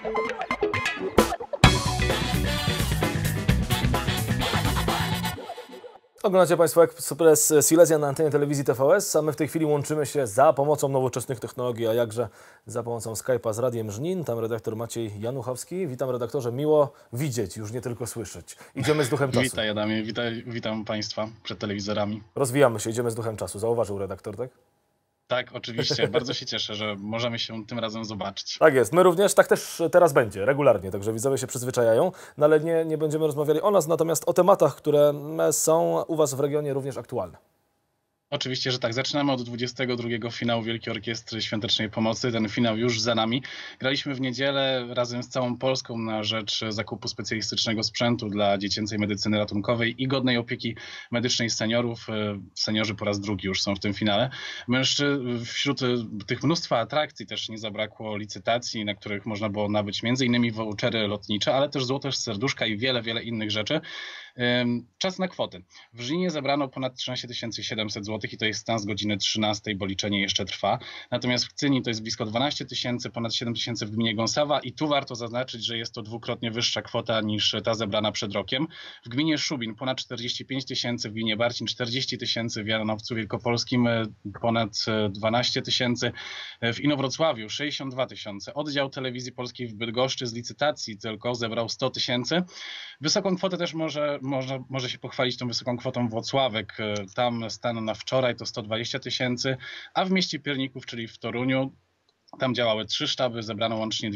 Oglądacie Państwo Ekspres Silesia na antenie telewizji TVS, a my w tej chwili łączymy się za pomocą nowoczesnych technologii, a jakże za pomocą Skype'a z Radiem Żnin. Tam redaktor Maciej Januchowski. Witam redaktorze, miło widzieć, już nie tylko słyszeć. Idziemy z duchem czasu. Witaj Adamie, witam Państwa przed telewizorami. Rozwijamy się, idziemy z duchem czasu. Zauważył redaktor, tak? Tak, oczywiście. Bardzo się cieszę, że możemy się tym razem zobaczyć. Tak jest. My również, tak też teraz będzie, regularnie, także widzowie się przyzwyczajają. No ale nie będziemy rozmawiali o nas, natomiast o tematach, które są u Was w regionie również aktualne. Oczywiście, że tak. Zaczynamy od 22. finału Wielkiej Orkiestry Świątecznej Pomocy. Ten finał już za nami. Graliśmy w niedzielę razem z całą Polską na rzecz zakupu specjalistycznego sprzętu dla dziecięcej medycyny ratunkowej i godnej opieki medycznej seniorów. Seniorzy po raz drugi już są w tym finale. Wśród tych mnóstwa atrakcji też nie zabrakło licytacji, na których można było nabyć m.in. vouchery lotnicze, ale też złote serduszka i wiele innych rzeczy. Czas na kwoty. W Żninie zebrano ponad 13 700 zł i to jest stan z godziny 13, bo liczenie jeszcze trwa. Natomiast w Cyni to jest blisko 12 000, ponad 7 000 w gminie Gąsawa i tu warto zaznaczyć, że jest to dwukrotnie wyższa kwota niż ta zebrana przed rokiem. W gminie Szubin ponad 45 000, w gminie Barcin 40 000, w Janowcu Wielkopolskim ponad 12 000, w Inowrocławiu 62 000. Oddział Telewizji Polskiej w Bydgoszczy z licytacji tylko zebrał 100 000. Wysoką kwotę też może się pochwalić tą wysoką kwotą Włocławek. Tam stan na wczoraj to 120 000, a w mieście Pierników, czyli w Toruniu, tam działały 3 sztaby, zebrano łącznie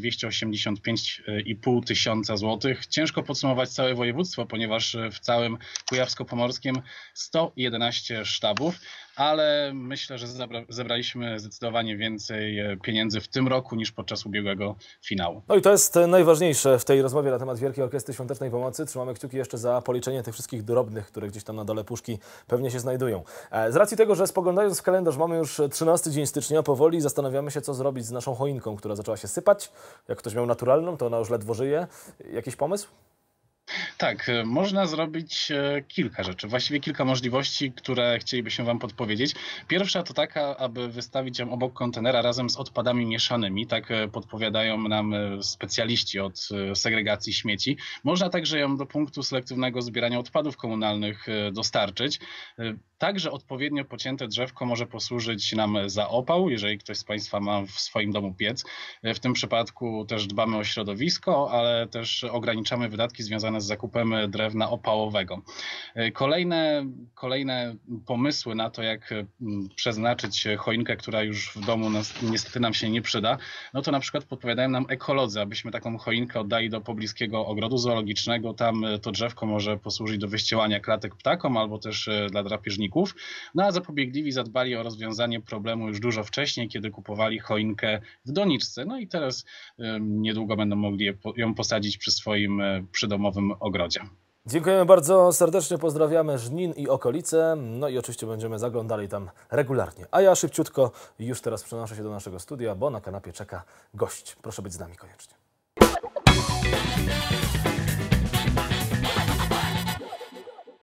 285,5 tysiąca złotych. Ciężko podsumować całe województwo, ponieważ w całym Kujawsko-Pomorskim 111 sztabów, ale myślę, że zebraliśmy zdecydowanie więcej pieniędzy w tym roku niż podczas ubiegłego finału. No i to jest najważniejsze w tej rozmowie na temat Wielkiej Orkiestry Świątecznej Pomocy. Trzymamy kciuki jeszcze za policzenie tych wszystkich drobnych, które gdzieś tam na dole puszki pewnie się znajdują. Z racji tego, że spoglądając w kalendarz mamy już 13 dzień stycznia, powoli zastanawiamy się, co zrobić z naszą choinką, która zaczęła się sypać. Jak ktoś miał naturalną, to ona już ledwo żyje. Jakiś pomysł? Tak, można zrobić kilka rzeczy, właściwie kilka możliwości, które chcielibyśmy Wam podpowiedzieć. Pierwsza to taka, aby wystawić ją obok kontenera razem z odpadami mieszanymi, tak podpowiadają nam specjaliści od segregacji śmieci. Można także ją do punktu selektywnego zbierania odpadów komunalnych dostarczyć. Także odpowiednio pocięte drzewko może posłużyć nam za opał, jeżeli ktoś z Państwa ma w swoim domu piec. W tym przypadku też dbamy o środowisko, ale też ograniczamy wydatki związane z zakupem drewna opałowego. Kolejne pomysły na to, jak przeznaczyć choinkę, która już w domu niestety nam się nie przyda, no to na przykład podpowiadają nam ekolodzy, abyśmy taką choinkę oddali do pobliskiego ogrodu zoologicznego. Tam to drzewko może posłużyć do wyścielania klatek ptakom albo też dla drapieżników. No a zapobiegliwi zadbali o rozwiązanie problemu już dużo wcześniej, kiedy kupowali choinkę w doniczce. No i teraz niedługo będą mogli ją posadzić przy swoim przydomowym ogrodzie. Dziękujemy bardzo serdecznie, pozdrawiamy Żnin i okolice, no i oczywiście będziemy zaglądali tam regularnie. A ja szybciutko już teraz przenoszę się do naszego studia, bo na kanapie czeka gość. Proszę być z nami koniecznie.